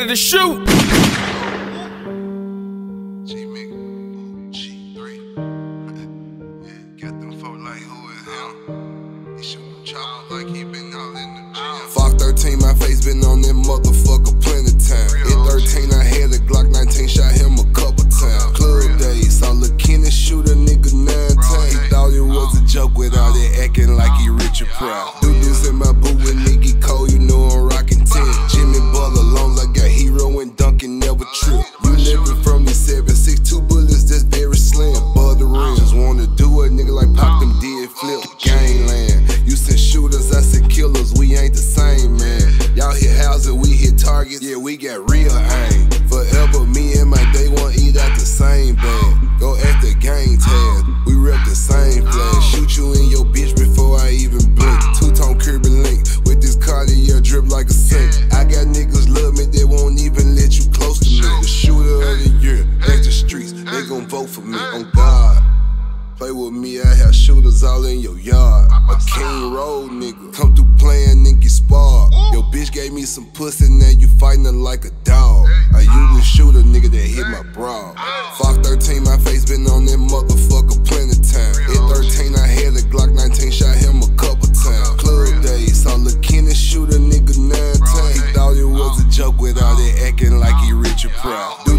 ready to shoot. Fuck 13, my face been on that motherfucker plenty time. At 13, I had a Glock 19, shot him a couple times. Club days, saw Lil' Kenny shoot a nigga 9 times. He thought it was a joke without it acting like he rich and proud. Do this in my boot with Nicky Cole, you know I'm rockin' 10. Jimmy Butler, long I got hero and Duncan never trip. You living from the 7.62 bullets, that's very slim. Bud the rim, just wanna do a nigga like Pop them did flip. Gangland, you send shooters, I send killers, we ain't the same, man. Y'all hit houses, we hit targets, yeah, we got real aim. Forever, me and my day one eat out the same bag. Go at the gang tag, we rep the same flag. Shoot you in your bitch before I even blink. Two-tone Kirby link, with this Cartier drip like a sink. I got niggas love me, they won't even let you close to me. The shooter of the year, extra streets, they gon' vote for me, on God. Play with me, I have shooters all in your yard. A King Road nigga, come through playing Nicky Spark. Your bitch gave me some pussy, now you fighting her like a dog. I usually shoot a nigga that hit my bra. Fuck 13, my face been on that motherfucker plenty time. At 13, I had a Glock 19, shot him a couple times. Club days, saw Lil' Kenny shoot a nigga 9 times. He thought it was a joke without it acting like he rich and proud.